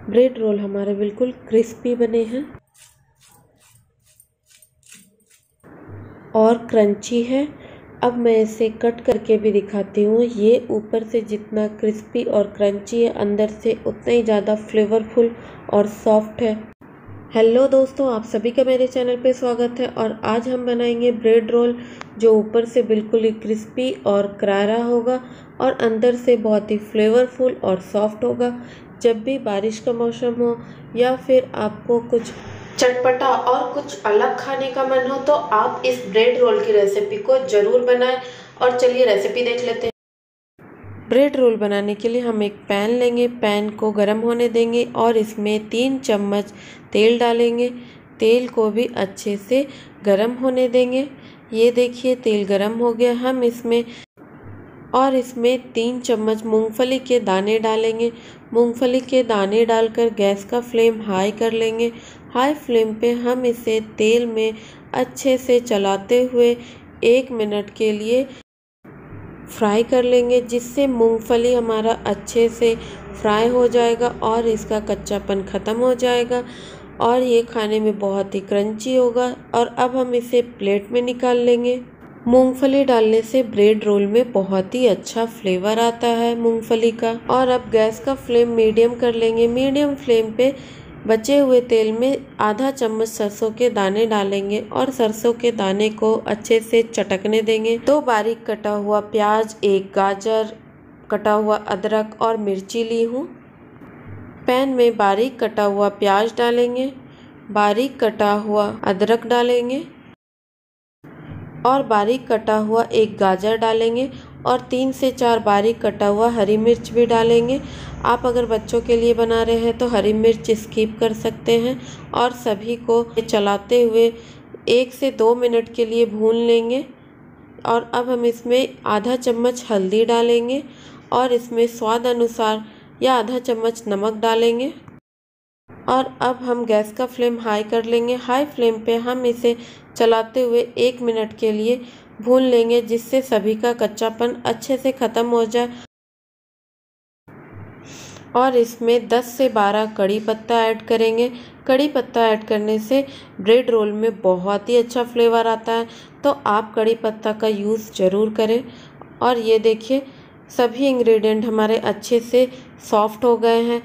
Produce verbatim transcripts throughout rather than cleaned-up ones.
Bread roll हमारे बिल्कुल crispy बने हैं और क्रंची है। अब मैं इसे कट करके भी दिखाती हूँ। ये ऊपर से जितना क्रिस्पी और क्रंची है, अंदर से उतना ही ज़्यादा फ्लेवरफुल और सॉफ्ट है। हेलो दोस्तों, आप सभी का मेरे चैनल पे स्वागत है। और आज हम बनाएंगे ब्रेड रोल, जो ऊपर से बिल्कुल ही क्रिस्पी और करारा होगा और अंदर से बहुत ही फ्लेवरफुल और सॉफ्ट होगा। जब भी बारिश का मौसम हो या फिर आपको कुछ चटपटा और कुछ अलग खाने का मन हो, तो आप इस ब्रेड रोल की रेसिपी को ज़रूर बनाएं। और चलिए रेसिपी देख लेते हैं। ब्रेड रोल बनाने के लिए हम एक पैन लेंगे, पैन को गर्म होने देंगे और इसमें तीन चम्मच तेल डालेंगे। तेल को भी अच्छे से गर्म होने देंगे। ये देखिए तेल गर्म हो गया। हम इसमें और इसमें तीन चम्मच मूंगफली के दाने डालेंगे। मूंगफली के दाने डालकर गैस का फ्लेम हाई कर लेंगे। हाई फ्लेम पे हम इसे तेल में अच्छे से चलाते हुए एक मिनट के लिए फ्राई कर लेंगे, जिससे मूंगफली हमारा अच्छे से फ्राई हो जाएगा और इसका कच्चापन ख़त्म हो जाएगा और ये खाने में बहुत ही क्रंची होगा। और अब हम इसे प्लेट में निकाल लेंगे। मूंगफली डालने से ब्रेड रोल में बहुत ही अच्छा फ्लेवर आता है मूंगफली का। और अब गैस का फ्लेम मीडियम कर लेंगे। मीडियम फ्लेम पे बचे हुए तेल में आधा चम्मच सरसों के दाने डालेंगे और सरसों के दाने को अच्छे से चटकने देंगे। दो बारीक कटा हुआ प्याज, एक गाजर, कटा हुआ अदरक और मिर्ची ली हूँ। पैन में बारीक कटा हुआ प्याज डालेंगे, बारीक कटा हुआ अदरक डालेंगे और बारीक कटा हुआ एक गाजर डालेंगे और तीन से चार बारीक कटा हुआ हरी मिर्च भी डालेंगे। आप अगर बच्चों के लिए बना रहे हैं तो हरी मिर्च स्किप कर सकते हैं। और सभी को चलाते हुए एक से दो मिनट के लिए भून लेंगे। और अब हम इसमें आधा चम्मच हल्दी डालेंगे और इसमें स्वाद अनुसार या आधा चम्मच नमक डालेंगे। और अब हम गैस का फ्लेम हाई कर लेंगे। हाई फ्लेम पे हम इसे चलाते हुए एक मिनट के लिए भून लेंगे, जिससे सभी का कच्चापन अच्छे से ख़त्म हो जाए। और इसमें दस से बारह कड़ी पत्ता ऐड करेंगे। कड़ी पत्ता ऐड करने से ब्रेड रोल में बहुत ही अच्छा फ्लेवर आता है, तो आप कड़ी पत्ता का यूज़ ज़रूर करें। और ये देखिए सभी इंग्रेडिएंट हमारे अच्छे से सॉफ्ट हो गए हैं।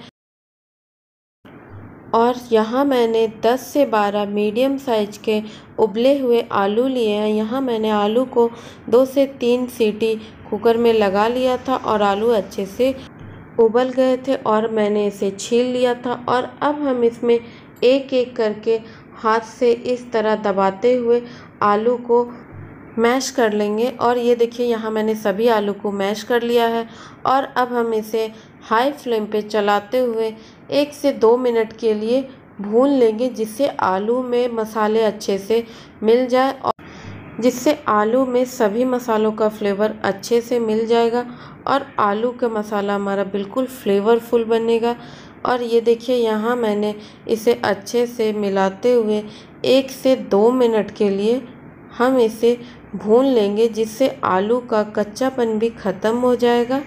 और यहाँ मैंने दस से बारह मीडियम साइज के उबले हुए आलू लिए हैं। यहाँ मैंने आलू को दो से तीन सीटी कुकर में लगा लिया था और आलू अच्छे से उबल गए थे और मैंने इसे छील लिया था। और अब हम इसमें एक एक करके हाथ से इस तरह दबाते हुए आलू को मैश कर लेंगे। और ये देखिए यहाँ मैंने सभी आलू को मैश कर लिया है। और अब हम इसे हाई फ्लेम पे चलाते हुए एक से दो मिनट के लिए भून लेंगे, जिससे आलू में मसाले अच्छे से मिल जाए और जिससे आलू में सभी मसालों का फ्लेवर अच्छे से मिल जाएगा और आलू का मसाला हमारा बिल्कुल फ्लेवरफुल बनेगा। और ये देखिए यहाँ मैंने इसे अच्छे से मिलाते हुए एक से दो मिनट के लिए हम इसे भून लेंगे, जिससे आलू का कच्चापन भी ख़त्म हो जाएगा।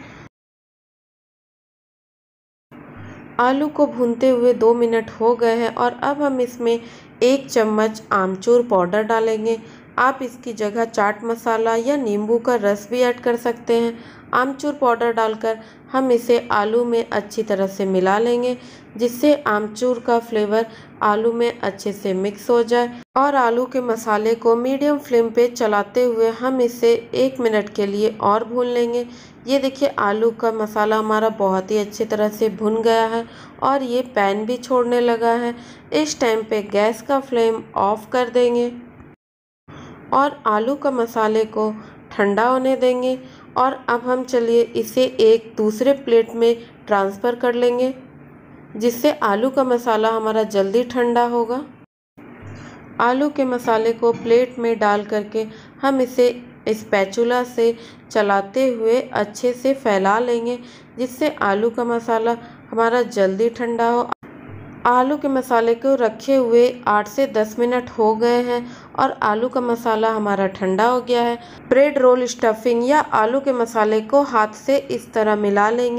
आलू को भूनते हुए दो मिनट हो गए हैं और अब हम इसमें एक चम्मच आमचूर पाउडर डालेंगे। आप इसकी जगह चाट मसाला या नींबू का रस भी ऐड कर सकते हैं। आमचूर पाउडर डालकर हम इसे आलू में अच्छी तरह से मिला लेंगे, जिससे आमचूर का फ्लेवर आलू में अच्छे से मिक्स हो जाए। और आलू के मसाले को मीडियम फ्लेम पे चलाते हुए हम इसे एक मिनट के लिए और भून लेंगे। ये देखिए आलू का मसाला हमारा बहुत ही अच्छी तरह से भुन गया है और ये पैन भी छोड़ने लगा है। इस टाइम पे गैस का फ्लेम ऑफ कर देंगे और आलू का मसाले को ठंडा होने देंगे। और अब हम चलिए इसे एक दूसरे प्लेट में ट्रांसफ़र कर लेंगे, जिससे आलू का मसाला हमारा जल्दी ठंडा होगा। आलू के मसाले को प्लेट में डाल करके हम इसे स्पैचुला से चलाते हुए अच्छे से फैला लेंगे, जिससे आलू का मसाला हमारा जल्दी ठंडा हो। आलू के मसाले को रखे हुए आठ से दस मिनट हो गए हैं और आलू का मसाला हमारा ठंडा हो गया है। ब्रेड रोल स्टफिंग या आलू के मसाले को हाथ से इस तरह मिला लेंगे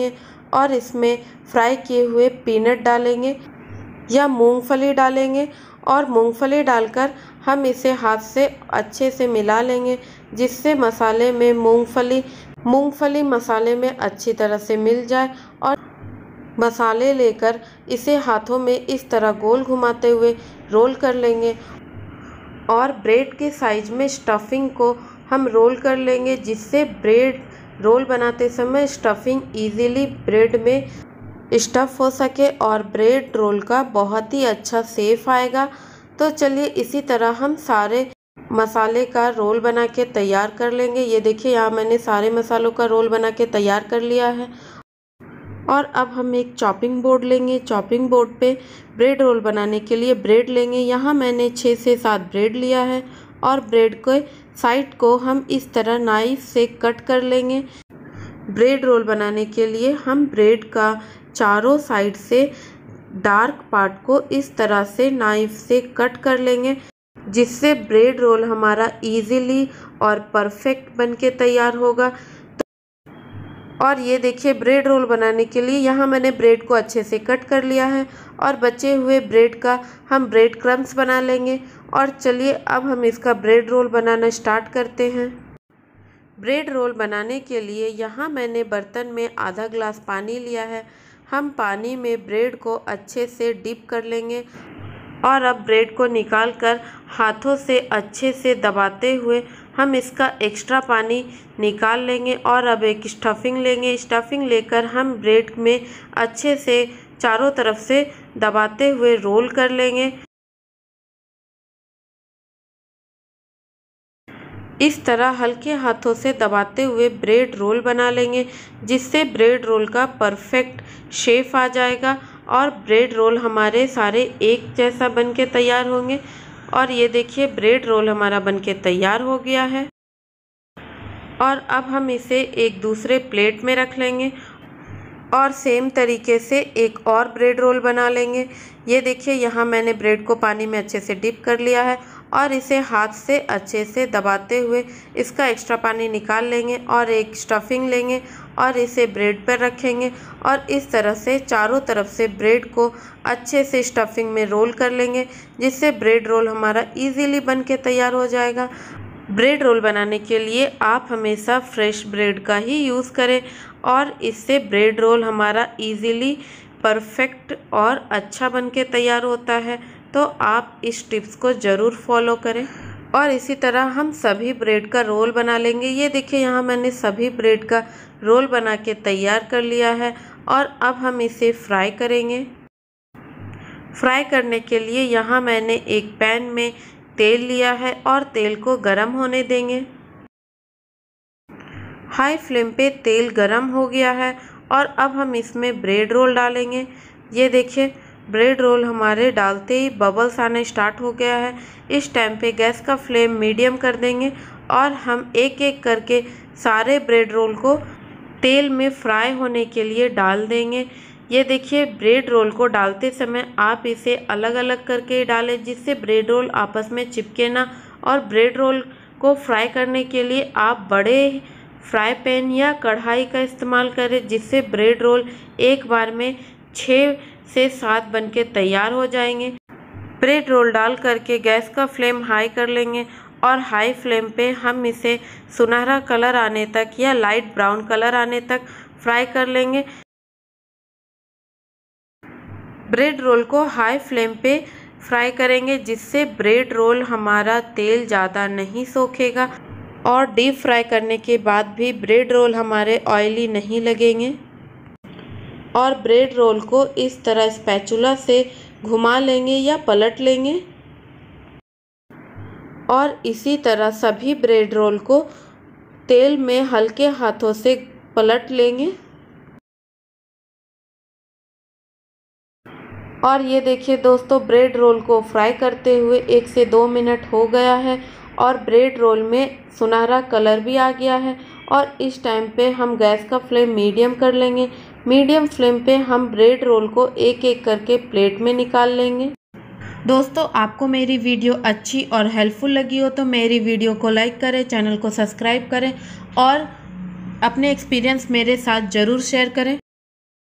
और इसमें फ्राई किए हुए पीनट डालेंगे या मूंगफली डालेंगे और मूंगफली डालकर हम इसे हाथ से अच्छे से मिला लेंगे, जिससे मसाले में मूंगफली मूंगफली मसाले में अच्छी तरह से मिल जाए। और मसाले लेकर इसे हाथों में इस तरह गोल घुमाते हुए रोल कर लेंगे और ब्रेड के साइज में स्टफिंग को हम रोल कर लेंगे, जिससे ब्रेड रोल बनाते समय स्टफिंग इजीली ब्रेड में स्टफ़ हो सके और ब्रेड रोल का बहुत ही अच्छा शेप आएगा। तो चलिए इसी तरह हम सारे मसाले का रोल बना के तैयार कर लेंगे। ये देखिए यहाँ मैंने सारे मसालों का रोल बना के तैयार कर लिया है। और अब हम एक चॉपिंग बोर्ड लेंगे। चॉपिंग बोर्ड पे ब्रेड रोल बनाने के लिए ब्रेड लेंगे। यहाँ मैंने छः से सात ब्रेड लिया है और ब्रेड के साइड को हम इस तरह नाइफ से कट कर लेंगे। ब्रेड रोल बनाने के लिए हम ब्रेड का चारों साइड से डार्क पार्ट को इस तरह से नाइफ से कट कर लेंगे, जिससे ब्रेड रोल हमारा इजीली और परफेक्ट बनके तैयार होगा। और ये देखिए ब्रेड रोल बनाने के लिए यहाँ मैंने ब्रेड को अच्छे से कट कर लिया है और बचे हुए ब्रेड का हम ब्रेड क्रम्स बना लेंगे। और चलिए अब हम इसका ब्रेड रोल बनाना स्टार्ट करते हैं। ब्रेड रोल बनाने के लिए यहाँ मैंने बर्तन में आधा ग्लास पानी लिया है। हम पानी में ब्रेड को अच्छे से डिप कर लेंगे और अब ब्रेड को निकाल कर हाथों से अच्छे से दबाते हुए हम इसका एक्स्ट्रा पानी निकाल लेंगे। और अब एक स्टफिंग लेंगे। स्टफिंग लेकर हम ब्रेड में अच्छे से चारों तरफ से दबाते हुए रोल कर लेंगे। इस तरह हल्के हाथों से दबाते हुए ब्रेड रोल बना लेंगे, जिससे ब्रेड रोल का परफेक्ट शेप आ जाएगा और ब्रेड रोल हमारे सारे एक जैसा बनके तैयार होंगे। और ये देखिए ब्रेड रोल हमारा बनके तैयार हो गया है। और अब हम इसे एक दूसरे प्लेट में रख लेंगे और सेम तरीके से एक और ब्रेड रोल बना लेंगे। ये देखिए यहाँ मैंने ब्रेड को पानी में अच्छे से डिप कर लिया है और इसे हाथ से अच्छे से दबाते हुए इसका एक्स्ट्रा पानी निकाल लेंगे और एक स्टफिंग लेंगे और इसे ब्रेड पर रखेंगे और इस तरह से चारों तरफ से ब्रेड को अच्छे से स्टफिंग में रोल कर लेंगे, जिससे ब्रेड रोल हमारा इजीली बन के तैयार हो जाएगा। ब्रेड रोल बनाने के लिए आप हमेशा फ्रेश ब्रेड का ही यूज़ करें और इससे ब्रेड रोल हमारा इजीली परफेक्ट और अच्छा बन के तैयार होता है। तो आप इस टिप्स को ज़रूर फॉलो करें। और इसी तरह हम सभी ब्रेड का रोल बना लेंगे। ये देखिए यहाँ मैंने सभी ब्रेड का रोल बना के तैयार कर लिया है और अब हम इसे फ्राई करेंगे। फ्राई करने के लिए यहाँ मैंने एक पैन में तेल लिया है और तेल को गरम होने देंगे। हाई फ्लेम पे तेल गरम हो गया है और अब हम इसमें ब्रेड रोल डालेंगे। ये देखिए ब्रेड रोल हमारे डालते ही बबल्स आने स्टार्ट हो गया है। इस टाइम पे गैस का फ्लेम मीडियम कर देंगे और हम एक एक करके सारे ब्रेड रोल को तेल में फ्राई होने के लिए डाल देंगे। ये देखिए ब्रेड रोल को डालते समय आप इसे अलग अलग करके डालें, जिससे ब्रेड रोल आपस में चिपके ना। और ब्रेड रोल को फ्राई करने के लिए आप बड़े फ्राई पैन या कढ़ाई का इस्तेमाल करें, जिससे ब्रेड रोल एक बार में छः से सात बनके तैयार हो जाएंगे। ब्रेड रोल डाल करके गैस का फ्लेम हाई कर लेंगे और हाई फ्लेम पे हम इसे सुनहरा कलर आने तक या लाइट ब्राउन कलर आने तक फ्राई कर लेंगे। ब्रेड रोल को हाई फ्लेम पे फ्राई करेंगे, जिससे ब्रेड रोल हमारा तेल ज़्यादा नहीं सोखेगा और डीप फ्राई करने के बाद भी ब्रेड रोल हमारे ऑयली नहीं लगेंगे। और ब्रेड रोल को इस तरह स्पैचुला से घुमा लेंगे या पलट लेंगे और इसी तरह सभी ब्रेड रोल को तेल में हल्के हाथों से पलट लेंगे। और ये देखिए दोस्तों ब्रेड रोल को फ्राई करते हुए एक से दो मिनट हो गया है और ब्रेड रोल में सुनहरा कलर भी आ गया है। और इस टाइम पे हम गैस का फ्लेम मीडियम कर लेंगे। मीडियम फ्लेम पे हम ब्रेड रोल को एक एक करके प्लेट में निकाल लेंगे। दोस्तों आपको मेरी वीडियो अच्छी और हेल्पफुल लगी हो तो मेरी वीडियो को लाइक करें, चैनल को सब्सक्राइब करें और अपने एक्सपीरियंस मेरे साथ ज़रूर शेयर करें।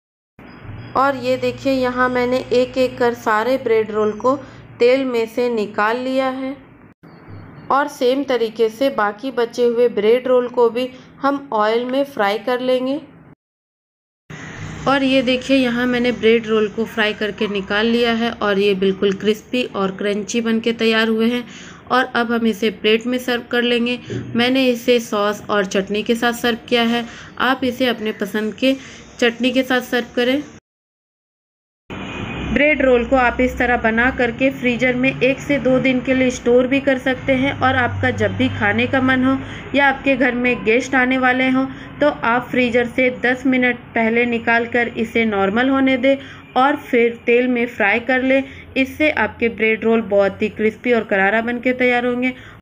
और ये देखिए यहाँ मैंने एक एक कर सारे ब्रेड रोल को तेल में से निकाल लिया है। और सेम तरीके से बाकी बचे हुए ब्रेड रोल को भी हम ऑयल में फ्राई कर लेंगे। और ये देखिए यहाँ मैंने ब्रेड रोल को फ्राई करके निकाल लिया है और ये बिल्कुल क्रिस्पी और क्रंची बन के तैयार हुए हैं। और अब हम इसे प्लेट में सर्व कर लेंगे। मैंने इसे सॉस और चटनी के साथ सर्व किया है, आप इसे अपने पसंद के चटनी के साथ सर्व करें। ब्रेड रोल को आप इस तरह बना करके फ्रीजर में एक से दो दिन के लिए स्टोर भी कर सकते हैं और आपका जब भी खाने का मन हो या आपके घर में गेस्ट आने वाले हों तो आप फ्रीजर से दस मिनट पहले निकाल कर इसे नॉर्मल होने दें और फिर तेल में फ्राई कर लें। इससे आपके ब्रेड रोल बहुत ही क्रिस्पी और करारा बन के तैयार होंगे